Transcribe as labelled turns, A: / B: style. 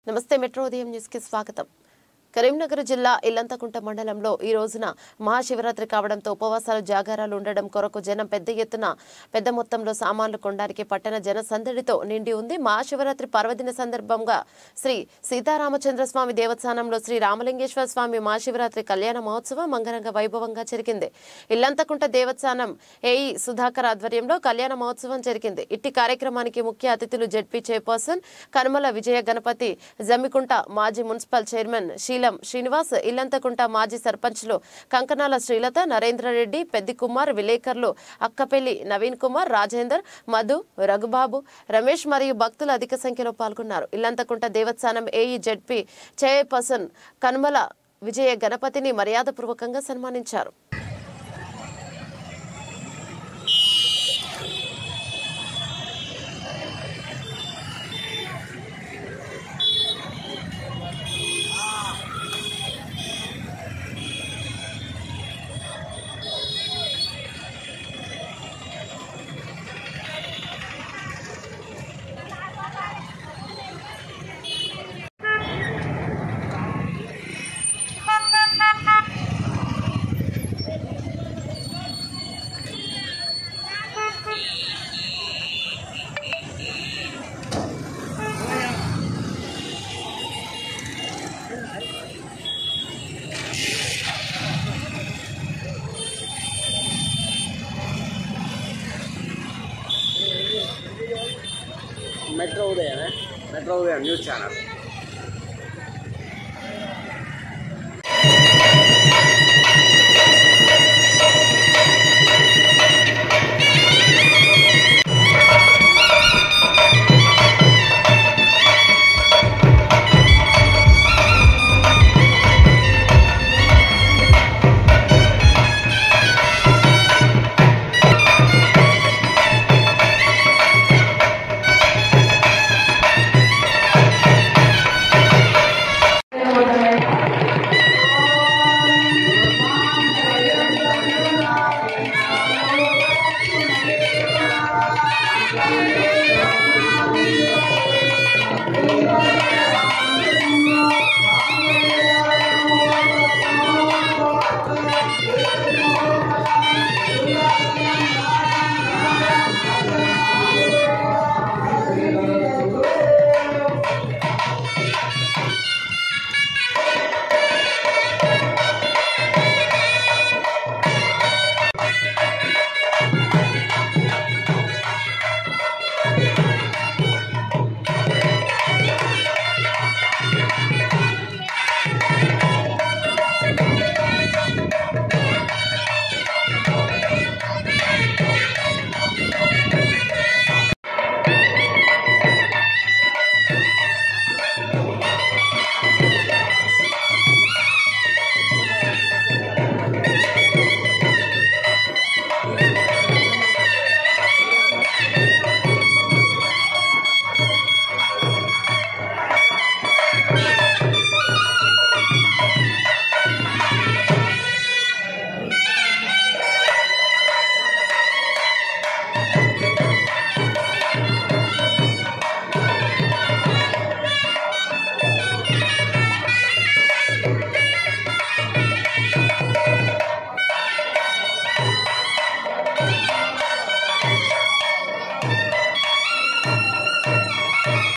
A: నమస్తే మెట్రో ఉదయం న్యూస్ కి స్వాగతం. కరీంనగర్ జిల్లా ఇల్లంతకుంట మండలంలో ఈ రోజున మహాశివరాత్రి కావడంతో ఉపవాసాలు జాగారాలు ఉండడం కొరకు జనం పెద్ద మొత్తంలో సామాన్లు కొనడానికి పట్టణ జన సందడితో నిండి ఉంది. మహాశివరాత్రి పర్వదిన సందర్భంగా శ్రీ సీతారామచంద్ర స్వామి దేవస్థానంలో శ్రీ రామలింగేశ్వర స్వామి మహాశివరాత్రి కళ్యాణ మహోత్సవం అంగరంగ వైభవంగా జరిగింది. ఇల్లంతకుంట దేవస్థానం ఏఈ సుధాకర్ ఆధ్వర్యంలో కళ్యాణ మహోత్సవం జరిగింది. ఇట్టి కార్యక్రమానికి ముఖ్య అతిథులు జెడ్పీ చైర్పర్సన్ కనుమల విజయ గణపతి, జమ్మికుంట మాజీ మున్సిపల్ చైర్మన్ శ్రీనివాస్, ఇల్లంతకుంట మాజీ సర్పంచ్లు కంకనాల శ్రీలత, నరేంద్రరెడ్డి, పెద్ది కుమార్, విలేకరులు అక్కపెల్లి నవీన్ కుమార్, రాజేందర్, మధు, రఘుబాబు, రమేష్ మరియు భక్తులు అధిక సంఖ్యలో పాల్గొన్నారు. ఇల్లంతకుంట దేవస్థానం AE ZP chairperson Kanumala Vijaya గణపతిని మర్యాదపూర్వకంగా సన్మానించారు.
B: Metro Udayam news channel.